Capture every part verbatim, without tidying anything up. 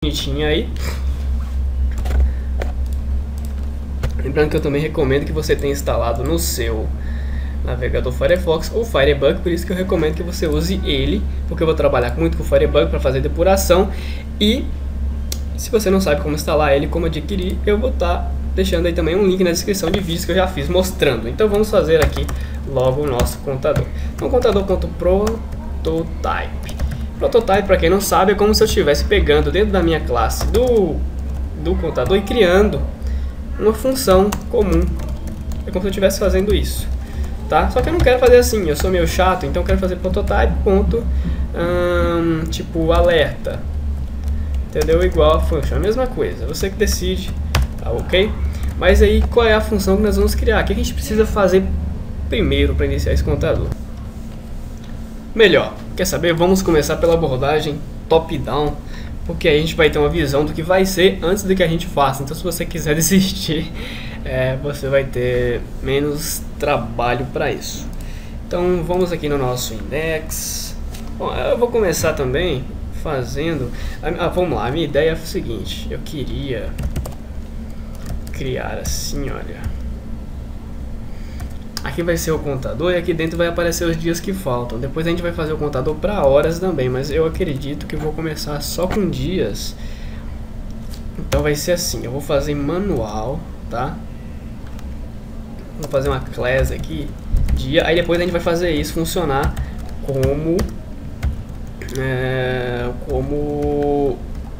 bonitinha aí. Lembrando que eu também recomendo que você tenha instalado no seu navegador Firefox ou Firebug, por isso que eu recomendo que você use ele, porque eu vou trabalhar muito com o Firebug para fazer depuração. E se você não sabe como instalar ele, como adquirir, eu vou estar deixando aí também um link na descrição de vídeos que eu já fiz mostrando. Então vamos fazer aqui logo o nosso contador. Então contador.prototype. Prototype, para quem não sabe, é como se eu estivesse pegando dentro da minha classe do, do contador e criando uma função comum. É como se eu estivesse fazendo isso, tá? Só que eu não quero fazer assim, eu sou meio chato, então eu quero fazer prototype ponto, hum, tipo alerta, entendeu? Igual a function, a mesma coisa, você que decide, tá ok? Mas aí qual é a função que nós vamos criar? O que a gente precisa fazer primeiro para iniciar esse contador? Melhor, quer saber? Vamos começar pela abordagem top-down, porque aí a gente vai ter uma visão do que vai ser antes do que a gente faça. Então se você quiser desistir, é, você vai ter menos trabalho para isso. Então vamos aqui no nosso index. Bom, eu vou começar também fazendo... Ah, vamos lá, a minha ideia é o seguinte. Eu queria criar assim, olha. Aqui vai ser o contador e aqui dentro vai aparecer os dias que faltam. Depois a gente vai fazer o contador para horas também, mas eu acredito que eu vou começar só com dias. Então vai ser assim, eu vou fazer manual, tá? Vou fazer uma class aqui, dia, aí depois a gente vai fazer isso funcionar como... É, como...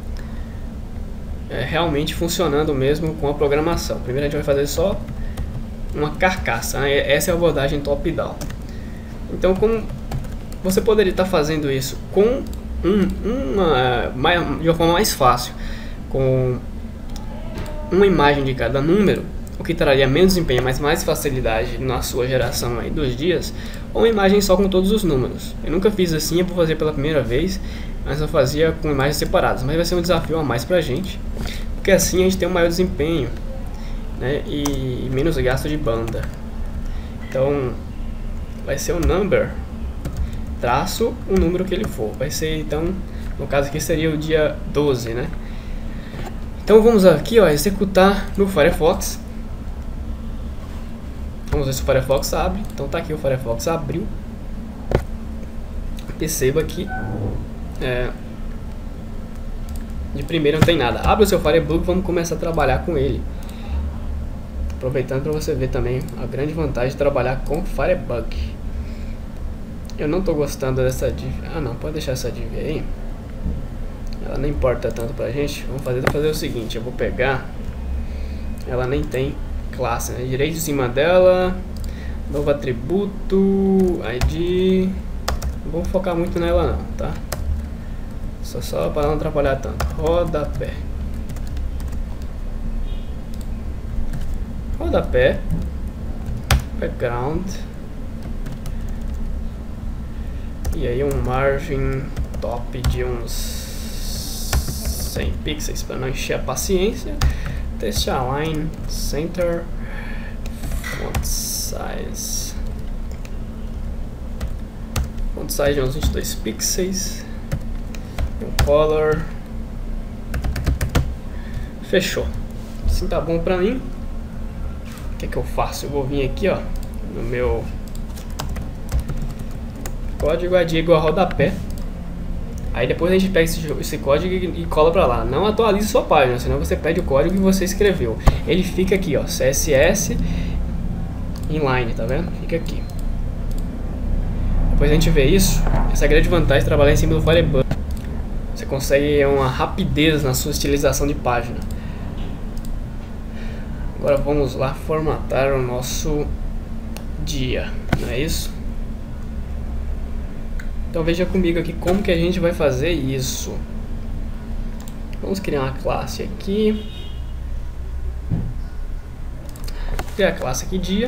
É, realmente funcionando mesmo com a programação. Primeiro a gente vai fazer só uma carcaça, né? Essa é a abordagem top-down. Então, como você poderia estar fazendo isso com um, uma, de uma forma mais fácil, com uma imagem de cada número, o que traria menos desempenho, mas mais facilidade na sua geração aí dos dias, ou uma imagem só com todos os números. Eu nunca fiz assim, eu vou fazer pela primeira vez, mas eu fazia com imagens separadas, mas vai ser um desafio a mais pra gente, porque assim a gente tem um maior desempenho, né, e menos gasto de banda. Então vai ser o number traço o número que ele for. Vai ser, então, no caso aqui seria o dia doze, né? Então vamos aqui, ó, executar no Firefox. Vamos ver se o Firefox abre. Então tá aqui, o Firefox abriu. Perceba que é, de primeiro não tem nada. Abre o seu Firebug, vamos começar a trabalhar com ele. Aproveitando para você ver também a grande vantagem de trabalhar com Firebug. Eu não estou gostando dessa div. Ah não, pode deixar essa div aí. Ela não importa tanto pra gente. Vamos fazer, vou fazer o seguinte, eu vou pegar. Ela nem tem classe, né? Direito em cima dela. Novo atributo, I D. Não vamos focar muito nela não, tá? Só, só para não atrapalhar tanto. Rodapé. Rodapé, background, e aí um margin top de uns cem pixels para não encher a paciência. Text align, center, font size, font size de uns vinte e dois pixels, um color, fechou. Assim tá bom para mim. O que que eu faço? Eu vou vir aqui, ó, no meu código, I D igual a rodapé. Aí depois a gente pega esse, esse código e, e cola pra lá. Não atualize sua página, senão você perde o código que você escreveu. Ele fica aqui, ó, C S S inline, tá vendo? Fica aqui. Depois a gente vê isso. Essa é a grande vantagem de trabalhar em cima do Firebug. Você consegue uma rapidez na sua estilização de página. Agora vamos lá formatar o nosso dia, não é isso? Então veja comigo aqui como que a gente vai fazer isso. Vamos criar uma classe aqui. Criar a classe aqui dia.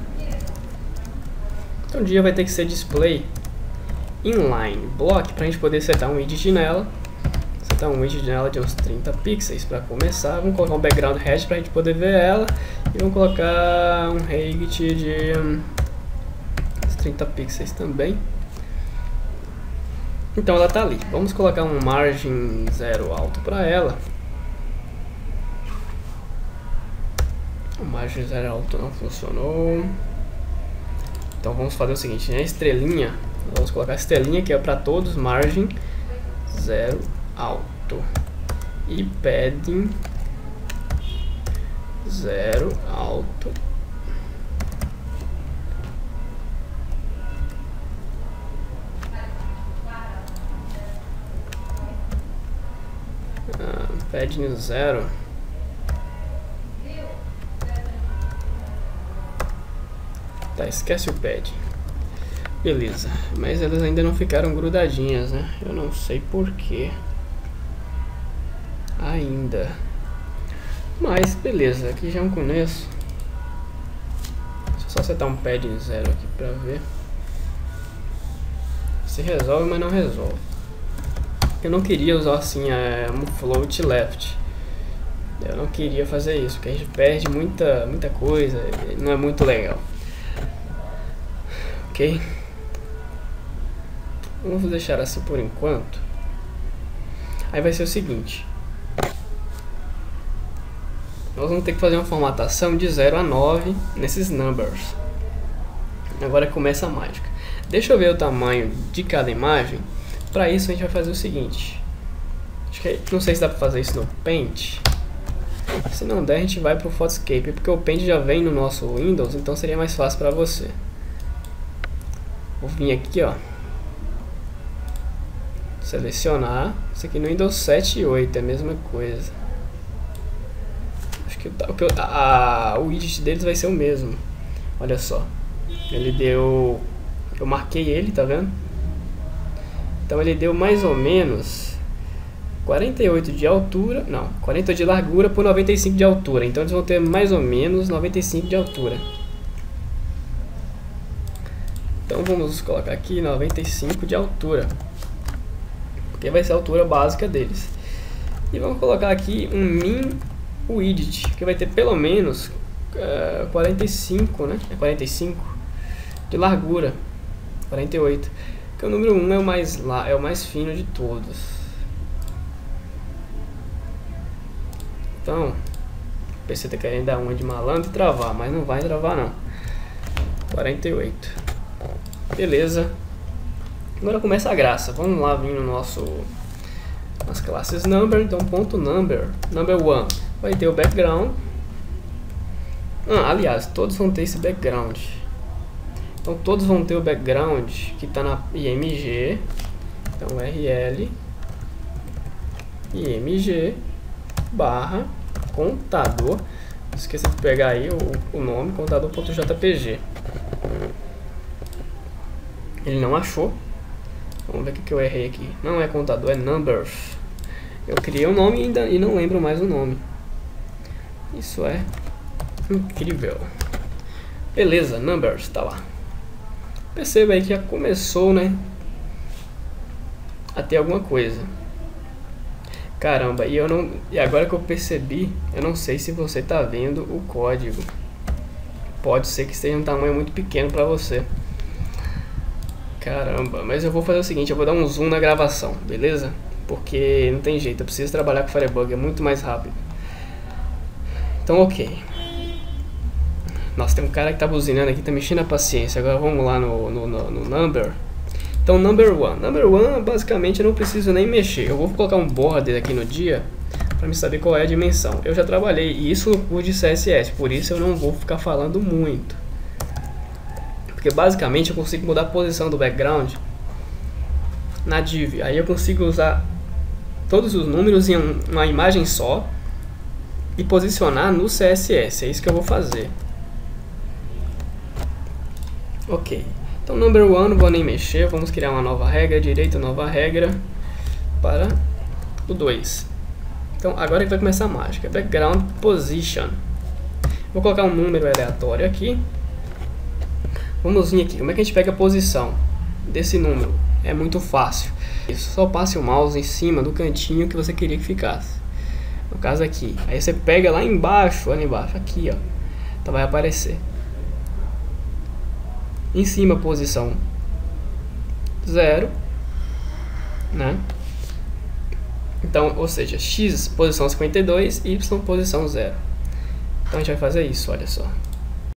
Então dia vai ter que ser display inline block para a gente poder setar um widget nela. Setar um widget nela de uns trinta pixels para começar. Vamos colocar um background hash para a gente poder ver ela. E vamos colocar um height de trinta pixels também. Então ela tá ali. Vamos colocar um margem zero alto para ela. O margem zero alto não funcionou. Então vamos fazer o seguinte, né? Estrelinha, vamos colocar a estrelinha que é para todos, margem zero alto e padding zero alto. Ah, padding zero. Tá, esquece o pad. Beleza, mas elas ainda não ficaram grudadinhas, né? Eu não sei porquê. Ainda. Mas, beleza, aqui já é um começo. Deixa eu só setar um pad zero aqui pra ver. Se resolve, mas não resolve. Eu não queria usar assim a float left. Eu não queria fazer isso, porque a gente perde muita, muita coisa. Não é muito legal. Ok, vamos deixar assim por enquanto. Aí vai ser o seguinte, nós vamos ter que fazer uma formatação de zero a nove nesses numbers. Agora começa a mágica. Deixa eu ver o tamanho de cada imagem. Para isso a gente vai fazer o seguinte, acho que, não sei se dá para fazer isso no Paint. Se não der, a gente vai para o Photoscape, porque o Paint já vem no nosso Windows, então seria mais fácil para você. Vou vir aqui, ó, selecionar. Isso aqui no Windows sete e oito é a mesma coisa. Acho que, o, que a, a, o widget deles vai ser o mesmo. Olha só, ele deu, eu marquei ele, tá vendo? Então ele deu mais ou menos quarenta e oito de altura, não, quarenta de largura por noventa e cinco de altura. Então eles vão ter mais ou menos noventa e cinco de altura. Então vamos colocar aqui noventa e cinco de altura, porque vai ser a altura básica deles. E vamos colocar aqui um min widget, que vai ter pelo menos uh, quarenta e cinco, né? É quarenta e cinco de largura, quarenta e oito. Que o número um é o mais lá, é o mais fino de todos. Então, o P C tá querendo dar uma de malandro e travar, mas não vai travar não. quarenta e oito. Beleza. Agora começa a graça. Vamos lá vir no nosso nas classes number, então ponto number, number one vai ter o background. Ah, aliás, todos vão ter esse background. Então todos vão ter o background que está na I M G. Então rl img barra contador. Esqueci de pegar aí o, o nome, contador.jpg. Ele não achou. Vamos ver o que, que eu errei aqui. Não é contador, é numbers. Eu criei um nome e, ainda, e não lembro mais o nome. Isso é incrível. Beleza, numbers, tá lá. Perceba aí que já começou, né, a ter alguma coisa. Caramba, e eu não, e agora que eu percebi, eu não sei se você tá vendo o código. Pode ser que seja um tamanho muito pequeno para você. Caramba, mas eu vou fazer o seguinte, eu vou dar um zoom na gravação, beleza? Porque não tem jeito, eu preciso trabalhar com Firebug, é muito mais rápido. Então, ok. Nossa, tem um cara que tá buzinando aqui, tá mexendo a paciência. Agora vamos lá no, no, no, no number. Então, number one. Number one, basicamente, eu não preciso nem mexer. Eu vou colocar um border aqui no dia para me saber qual é a dimensão. Eu já trabalhei isso no curso de C S S, por isso eu não vou ficar falando muito. Porque basicamente eu consigo mudar a posição do background na div. Aí eu consigo usar todos os números em uma imagem só e posicionar no C S S. É isso que eu vou fazer. Ok. Então, number one, não vou nem mexer. Vamos criar uma nova regra. Direito, nova regra para o dois. Então, agora que vai começar a mágica. Background position. Vou colocar um número aleatório aqui. Vamos vir aqui. Como é que a gente pega a posição desse número? É muito fácil. Isso, só passe o mouse em cima do cantinho que você queria que ficasse. No caso aqui. Aí você pega lá embaixo, olha embaixo, aqui, ó. Então vai aparecer. Em cima, posição zero. né? Então, ou seja, x posição cinquenta e dois, y posição zero. Então a gente vai fazer isso, olha só.